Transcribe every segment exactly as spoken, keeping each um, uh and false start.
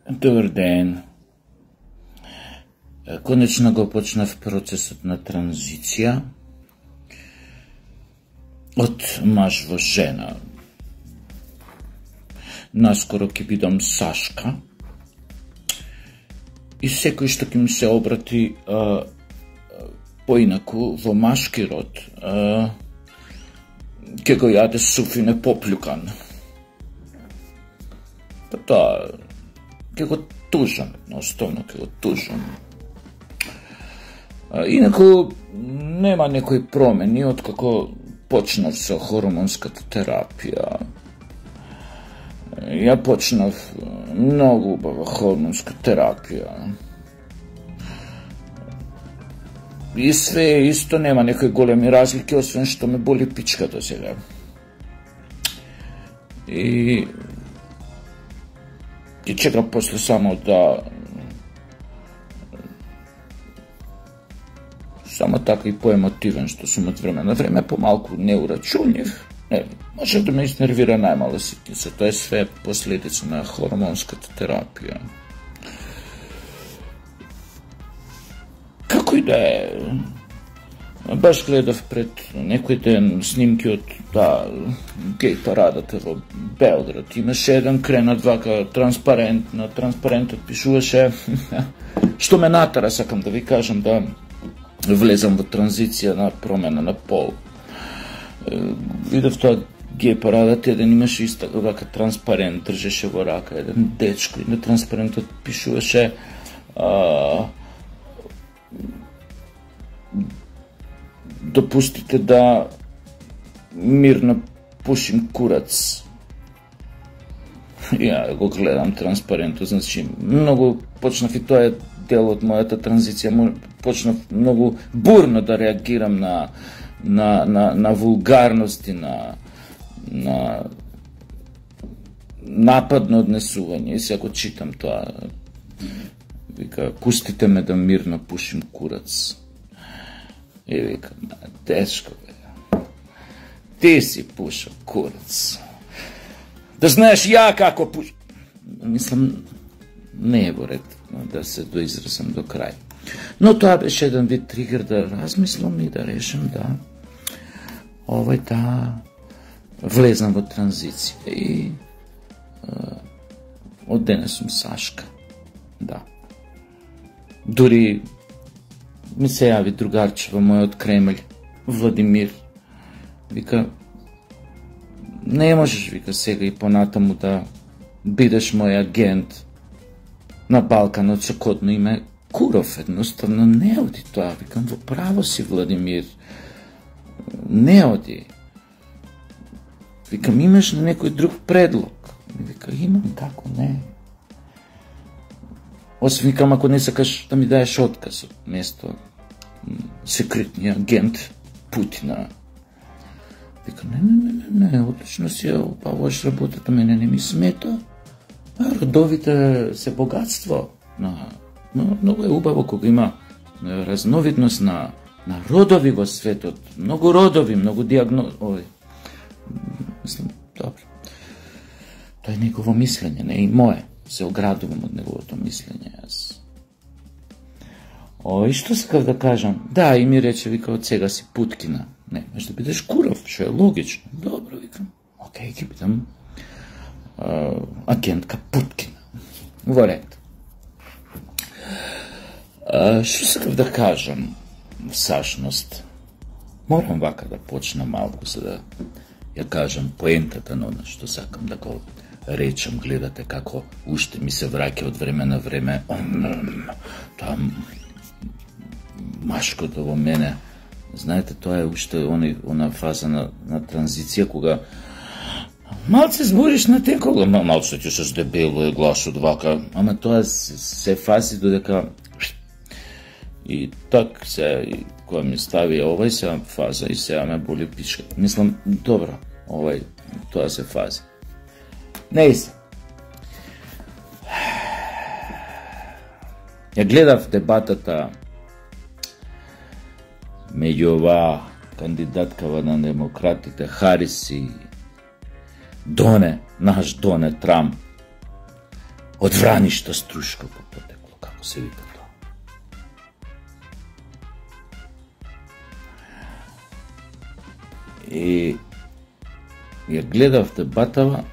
Добър ден. Конечно го почнав процесът на транзиция от мъж во жена. Наскоро ќе бидам Сашка и секој што ќе ми се обрати а, поинаку во машки род а, ќе го јаде суфине поплюкан. Па тоа ќе го тужам, едноставно ќе го тужам. А, инаку нема некои промени откако почнав со хормонската терапија. Ја почнав многу убава хормонска терапија. И све исто, нема некои големи разлики, освен што ме боли пичката сега. И и чекам после само да само така и поемотивен што сум од време на време, помалку неурачунлив. Не, може да ме изнервира најмала ситница, тоа е све последица на хормонската терапија. Како и да е, баш гледав пред некој ден снимки од да, геј парадата во Белград. Имаше еден кренат вака транспарент, на транспарентот пишуваше што ме натера, сакам да ви кажам, да влезам во транзиција на промена на пол. Видов тоа геј парадата, еден имаше иста вака транспарент, држеше во рака еден дечко и на транспарентот пишуваше а, допустите да мирно пушим курац. Ја го гледам транспарентот, значи многу почнав, и тоа е дел од мојата транзиција, почнав многу бурно да реагирам на на на на вулгарности, на на нападно однесување. И сега го читам тоа. Вика, пустите ме да мирно пушим курац. И вика, тешко бе. Ти си пушал курац. Да знаеш ја како пуш... Мислам, не е во ред да се доизразам до крај. Но тоа беше еден вид тригер да размислам и да решам да овој да влезнам во транзиција. И а, од денес сум Сашка. Да. Дури ми се јави другарче во мојот Кремљ, Владимир. Вика, не можеш, вика, сега и понатаму да бидеш мој агент на Балканот со кодно име Куров. Едноставно не оди тоа. Викам, во право си, Владимир. Не оди. Викам, имаш на некој друг предлог? Вика, имам, како не. Освен, викам, ако не сакаш да ми даеш отказ од место секретниот агент Путина. Вика, не, не, не, не, не, отлично си ја обавуваш работата, мене не ми смета. А родовите се богатство. На, но, многу е убаво кога има разновидност на, на родови во светот. Многу родови, многу диагноз... Ој, мислам, добро. Тоа е негово мислење, не и мое. Се оградувам од неговото мислење, јас. Ој, што сакав да кажам? Да, и ми рече, вика, од сега си Путкина. Не, може да бидеш Куров, што е логично. Добро, викам. Океј, ќе бидам а, агентка Путкина. Во ред. А, што сакав да кажам? Всашност, морам вака да почнам малку, за да ја кажам поентата на она што сакам да го речам. Гледате како уште ми се враќа од време на време тоа машкото во мене. Знаете, тоа е уште она фаза на, на транзиција, кога малце збориш на текога, малце ќе се здебело е гласот вака, ама тоа се, се фази додека и так се, која ми стави овај се фаза и сега ме боли пичка. Мислам, добро, овај, тоа се фази. Не се. Ја гледав дебатата меѓу оваа кандидаткава на демократите Харис и Доне, наш Доне Трамп. од враништа струшка по потекло, како се вика тоа. И ја гледав дебатава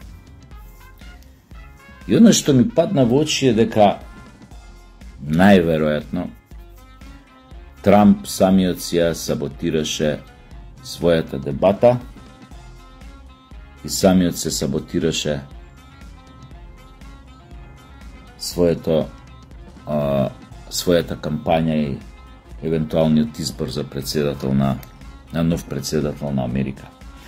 и оно што ми падна во очи е дека најверојатно Трамп самиот си ја саботираше својата дебата и самиот се саботираше своето а, својата кампања и евентуалниот избор за председател на, на нов председател на Америка.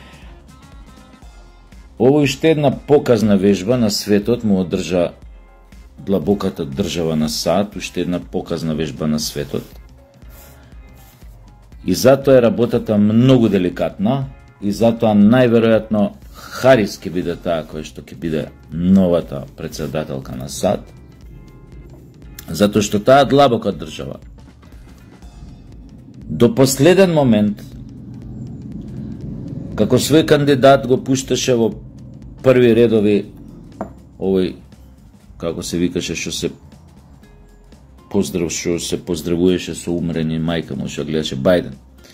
Ово уште една показна вежба на светот му одржа длабоката држава на САД, уште една показна вежба на светот. И затоа е работата многу деликатна и затоа најверојатно Харис ќе биде таа која што ќе биде новата председателка на САД, затоа што таа длабока држава до последен момент како свој кандидат го пушташе во први редови овој, како се викаше, што се поздрав, што се поздравуваше со умрени мајка му, што гледаше Бајден.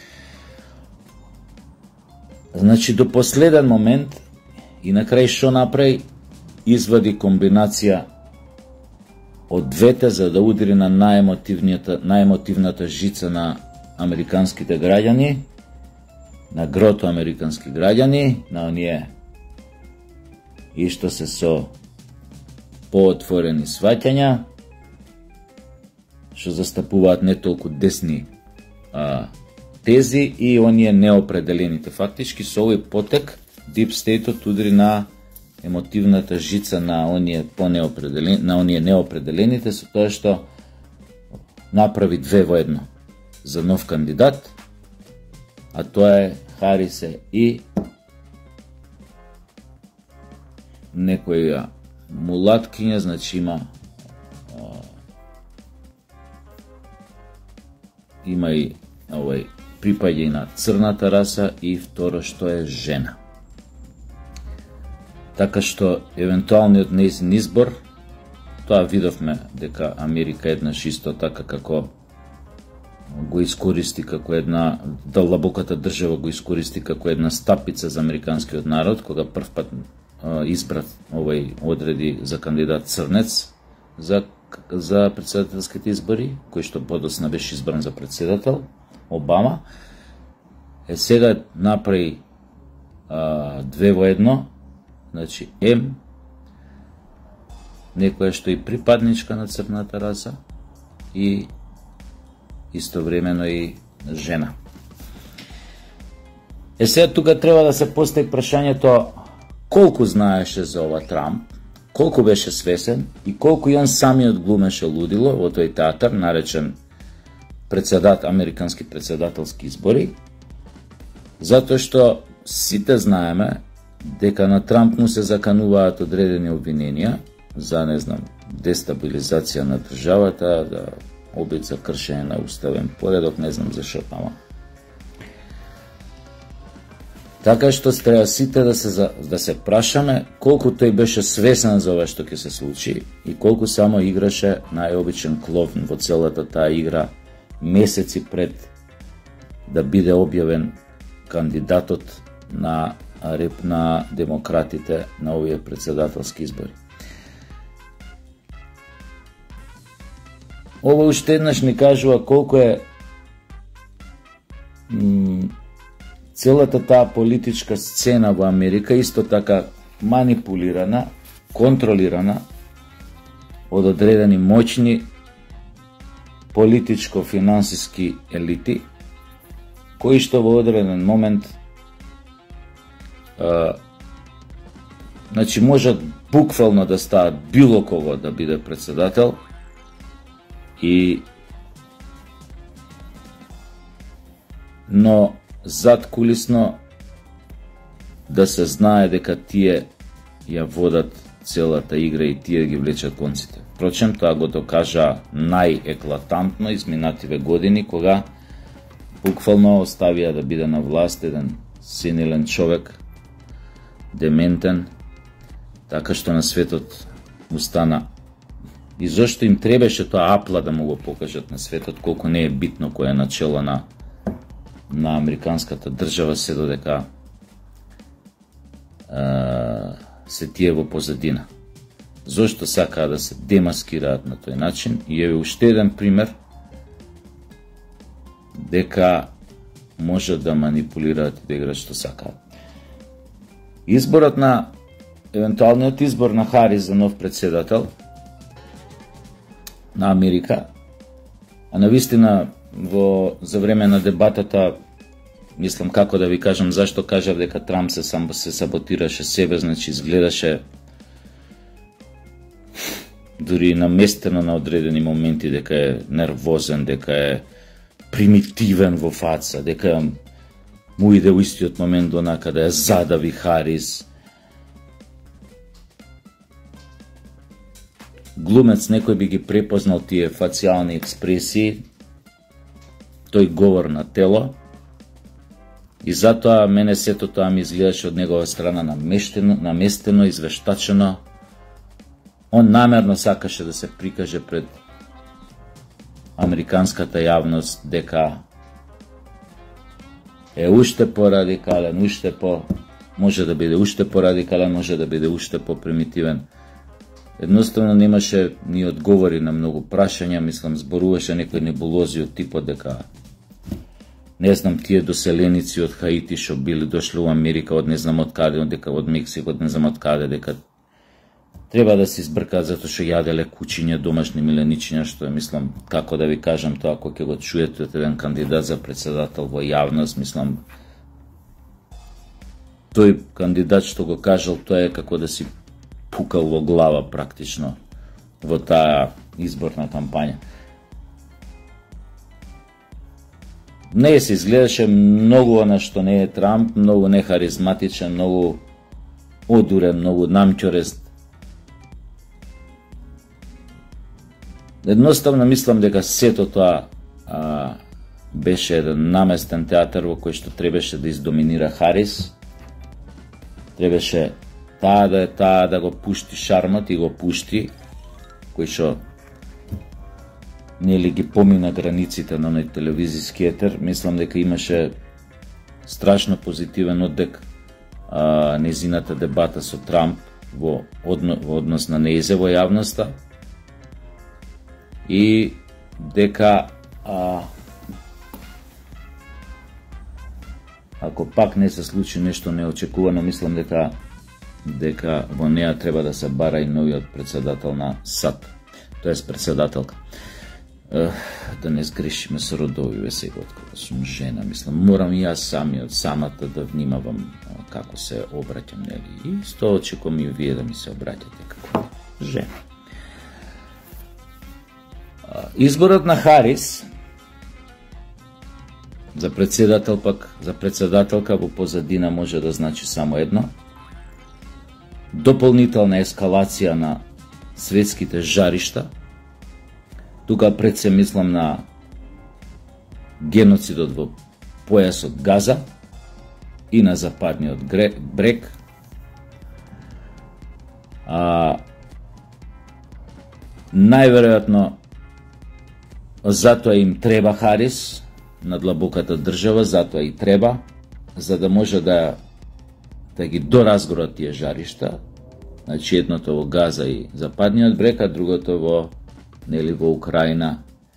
Значи до последен момент и на крај што направи, извади комбинација од двете за да удари на најемотивната најемотивната жица на американските граѓани, на грото американски граѓани, на оние и што се со поотворени сваќања, што застапуваат не толку десни а, тези и оние неопределените. Фактички со овој потек Deep State-от удари на емотивната жица на оние понеопределени, на оние неопределените, со тоа што направи две во едно за нов кандидат, а тоа е Харисе и некоја мулаткиња, значи има а, има и овој припаѓа и на црната раса и второ што е жена. Така што евентуалниот нејзин избор, тоа видовме дека Америка еднаш исто така како го искористи како една, длабоката држава го искористи како една стапица за американскиот народ, кога прв пат а, избрат овој одреди за кандидат црнец за, за председателските избори, кој што подосна беше избран за председател, Обама, е сега направи а, две во едно, значи М, некоја што и припадничка на црната раса и истовремено и жена. Е сега тука треба да се постави прашањето колку знаеше за ова Трамп, колку беше свесен и колку и он самиот глумеше лудило во тој театар наречен председат, американски председателски избори, затоа што сите знаеме дека на Трамп му се закануваат одредени обвиненија за, не знам, дестабилизација на државата, да обид за кршење на уставен поредок, не знам зашто тама. Така што треба сите да се, да се прашаме колку тој беше свесен за ова што ќе се случи и колку само играше најобичен кловн во целата таа игра месеци пред да биде објавен кандидатот на реп на демократите на овие председателски избори. Ова уште еднаш ни кажува колку е целата таа политичка сцена во Америка исто така манипулирана, контролирана од одредени моćни политичко-финансиски елити, кои што во одреден момент а, значи можат буквално да стават било кого да биде председател и но зад кулисно да се знае дека тие ја водат целата игра и тие ги влечат конците. Впрочем, тоа го докажа најеклатантно изминативе години, кога буквално оставија да биде на власт еден сенилен човек, дементен, така што на светот му стана. И зашто им требеше тоа апла да му го покажат на светот, колку не е битно кој е начело на, на американската држава, се додека а, се тие во позадина. Зошто сакаа да се демаскираат на тој начин? И еве уште еден пример дека може да манипулираат и да играат што сакаат. Изборот на, евентуалниот избор на Харис за нов председател на Америка, а навистина во за време на дебатата, мислам како да ви кажам зашто кажав дека Трамп се сам се саботираше себе, значи изгледаше дури наместено на одредени моменти дека е нервозен, дека е примитивен во фаца, дека му иде во истиот момент до накаде ја задави Харис. Глумец некој би ги препознал тие фацијални експресии, тој говор на тело, и затоа мене сето тоа ми изгледаше од негова страна наместено, наместено, извештачено. Он намерно сакаше да се прикаже пред американската јавност дека е уште по-радикален, уште по... може да биде уште по-радикален, може да биде уште по-примитивен. Едноставно немаше ни одговори на многу прашања, мислам, зборуваше некои небулози од типот дека не знам, тие доселеници од Хаити што били дошли во Америка од не знам од каде, дека од Мексико, од не знам од каде, дека треба да се избркаат затоа што јаделе кучиња, домашни миленичиња, што е, мислам, како да ви кажам тоа, ако ќе го чуете од еден кандидат за председател во јавност, мислам, тој кандидат што го кажал, тоа е како да си пукал во глава практично во таа изборна кампања. Не се изгледаше многу она што не е Трамп, многу нехаризматичен, многу одурен, многу намќорест. Едноставно мислам дека сето тоа а, беше еден наместен театар во кој што требаше да издоминира Харис. Требаше таа да е таа да го пушти шармот и го пушти, кој што нели ги помина границите на оној телевизиски етер. Мислам дека имаше страшно позитивен оддек а, незината дебата со Трамп во, одно, во однос на неизе во јавноста и дека а, ако пак не се случи нешто неочекувано, мислам дека дека во неа треба да се бара и новиот председател на САД, тоест председателка. Uh, да не сгрешиме со родовиве сега од кога сум жена, мислам, морам и јас самиот, самата да внимавам uh, како се обраќам, нели, и сто очекувам и вие да ми се обраќате како жена. Uh, изборот на Харис за председател пак, за председателка во позадина може да значи само едно: дополнителна ескалација на светските жаришта. Тука пред се мислам на геноцидот во појасот Газа и на западниот брег. А, најверојатно затоа им треба Харис на длабоката држава, затоа и треба, за да може да да ги доразгорат тие жаришта. Значи едното во Газа и западниот брег, а другото во нели во Украина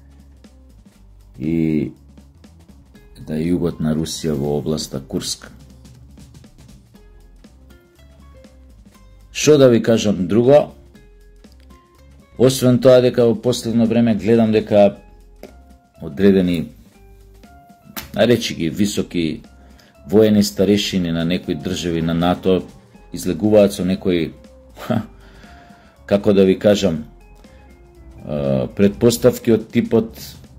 и да југот на Русија во областа Курск. Што да ви кажам друго? Освен тоа дека во последно време гледам дека одредени, наречи ги високи воени старешини на некои држави на НАТО излегуваат со некои, како да ви кажам, предпоставки од типот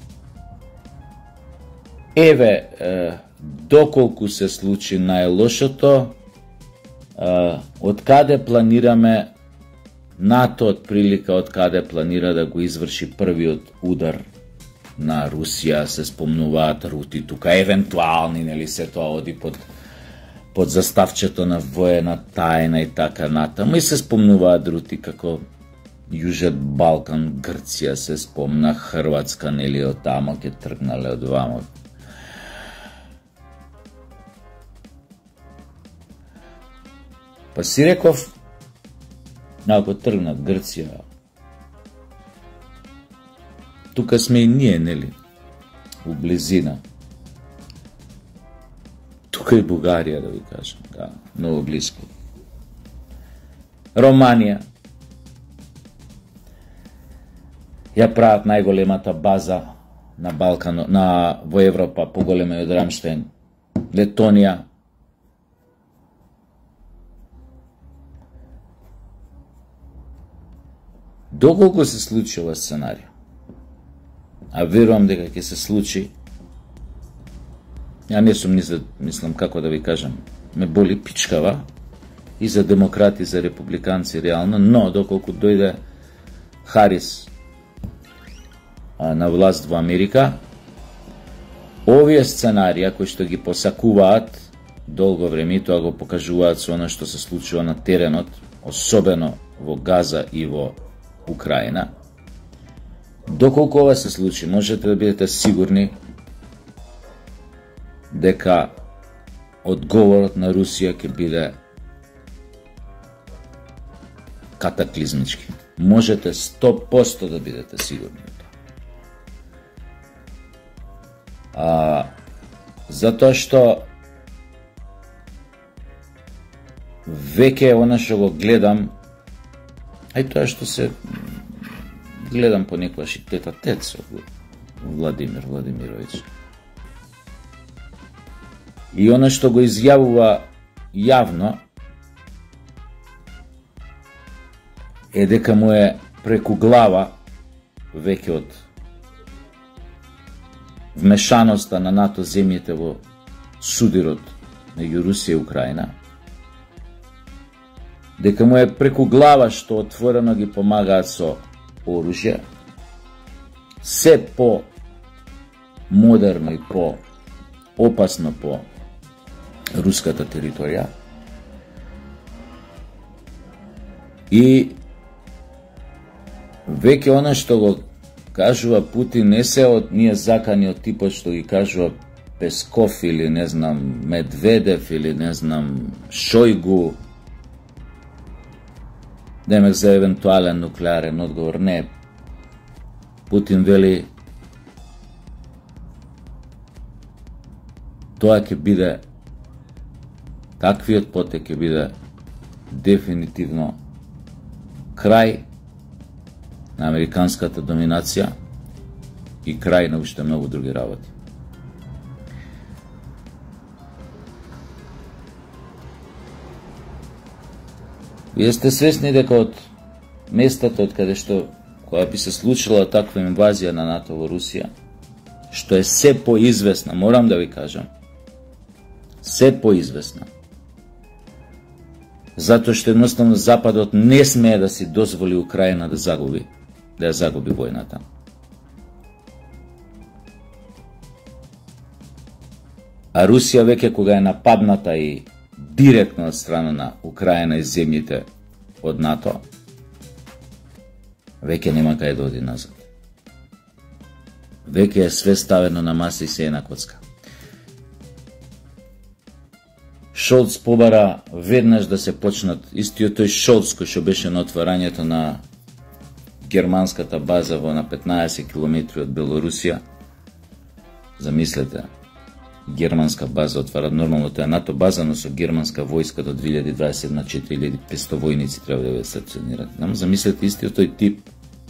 еве доколку се случи најлошото, од каде планираме НАТО, од прилика од каде планира да го изврши првиот удар на Русија, се спомнуваат рути тука, евентуални, нели, се тоа оди под под заставчето на воена тајна и така натаму, и се спомнуваат рути како Јужен Балкан, Грција се спомна, Хрватска, нели од тамо ќе тргнале од вамо. Па си реков, ако тргнат Грција, тука сме и ние, нели, у близина. Тука и Бугарија, да ви кажам, да, многу близко. Романија. Ја прават најголемата база на Балкано, на во Европа, поголема од Рамштайн. Летонија. Доколку се случи ова сценарија, а верувам дека ќе се случи, ја не сум ни за, мислам, како да ви кажам, ме боли пичкава и за демократи, и за републиканци реално, но доколку дојде Харис а, на власт во Америка, овие сценарија кои што ги посакуваат долго време, тоа го покажуваат со оно што се случува на теренот, особено во Газа и во Украина. Доколку ова се случи, можете да бидете сигурни дека одговорот на Русија ќе биде катаклизмички. Можете сто проценти да бидете сигурни. А, затоа што веќе она што го гледам, ај тоа што се гледам понекогаш и тета тет со Владимир Владимирович. И она што го изјавува јавно е дека му е преку глава веќе од вмешаноста на НАТО земјите во судирот меѓу Русија и Украина, дека му е преку глава што отворено ги помагаат со оружје, се по модерно и по опасно по руската територија, и веќе она што го кажува Путин не се од ние закани од типот што ги кажува Песков или не знам Медведев или не знам Шојгу, демек за евентуален нуклеарен одговор. Не. Путин вели тоа ќе биде, таквиот потек ќе биде дефинитивно крај на американската доминација и крај на уште многу други работи. Вие сте свесни дека од местата од каде што која би се случила таква инвазија на НАТО во Русија, што е се поизвестна, морам да ви кажам, се поизвестна, затоа што едноставно Западот не смее да си дозволи Украина да загуби, да ја загуби војната. А Русија веќе кога е нападната и директно од страна на Украина и земјите од НАТО, веќе нема кај да оди назад. Веќе е све ставено на маса и се е на коцка. Шолц побара веднаш да се почнат, истиот тој Шолц кој што беше на отварањето на германската база во на петнаесет километри од Белорусија. Замислете, германска база отвара, нормално тоа е НАТО база, но со германска војска до две илјади дваесет на четири илјади и петстотини војници треба да ја стационират. Замислете, истиот тој тип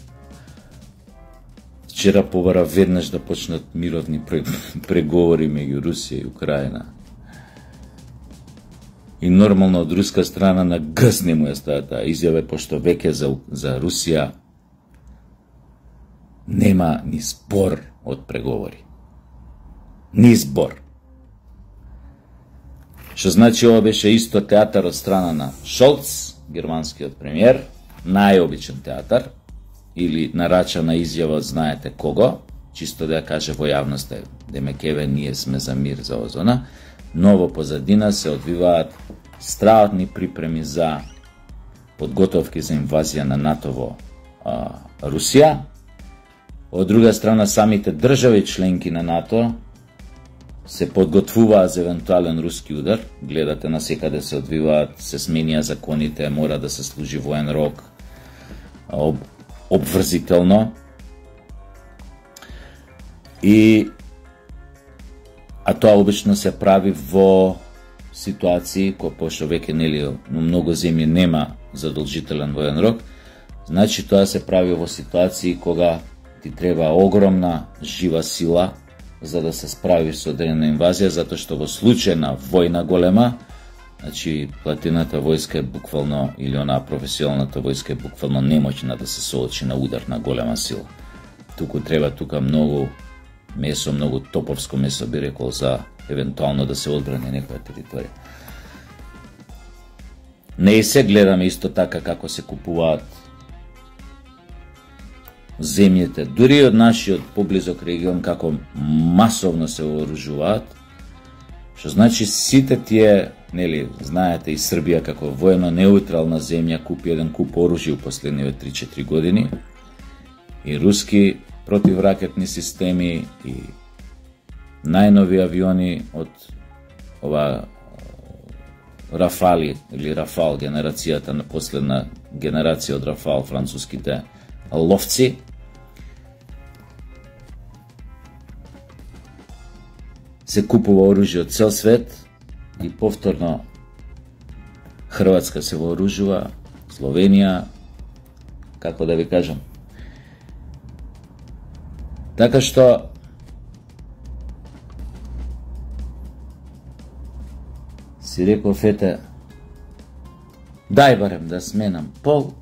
вчера побара веднаш да почнат мировни преговори меѓу Русија и Украина. И нормално од руска страна на гс не му ја става таа изјава, пошто веќе за, за Русија нема ни збор од преговори. Ни збор. Што значи ова беше исто театар од страна на Шолц, германскиот премиер, најобичен театар, или нарачана изјава од знаете кого, чисто да ја каже во јавноста, демек еве ние сме за мир за озона, но во позадина се одвиваат страотни припреми за подготовки за инвазија на НАТО во а, Русија, од друга страна самите држави членки на НАТО се подготвуваат за евентуален руски удар. Гледате на секаде се одвиваат, се сменија законите, мора да се служи воен рок, об, обврзително. И а тоа обично се прави во ситуации кои пошто веќе нели во многу земји нема задолжителен воен рок, значи тоа се прави во ситуации кога ти треба огромна жива сила за да се справиш со одредена инвазија, затоа што во случај на војна голема, значи платината војска е буквално, или онаа професионалната војска е буквално немоćна да се соочи на удар на голема сила. Туку треба тука многу месо, многу топовско месо би рекол за евентуално да се одбрани некоја територија. Не се гледаме исто така како се купуваат земјите, дури од нашиот поблизок регион, како масовно се вооружуваат, што значи сите тие, нели, знаете и Србија како воено неутрална земја купи еден куп оружје у последниве три-четири години, и руски противракетни системи и најнови авиони од ова Рафали или Рафал генерацијата, на последна генерација од Рафал, француските ловци. Се купува оружје од цел свет и повторно Хрватска се вооружува, Словенија, како да ви кажам. Така што си реков, ете, дај барем да сменам пол,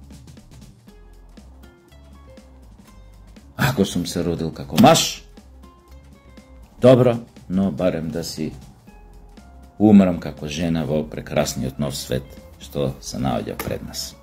ако сум се родил како маж, добро, но барем да си умрам како жена во прекрасниот нов свет што се наоѓа пред нас.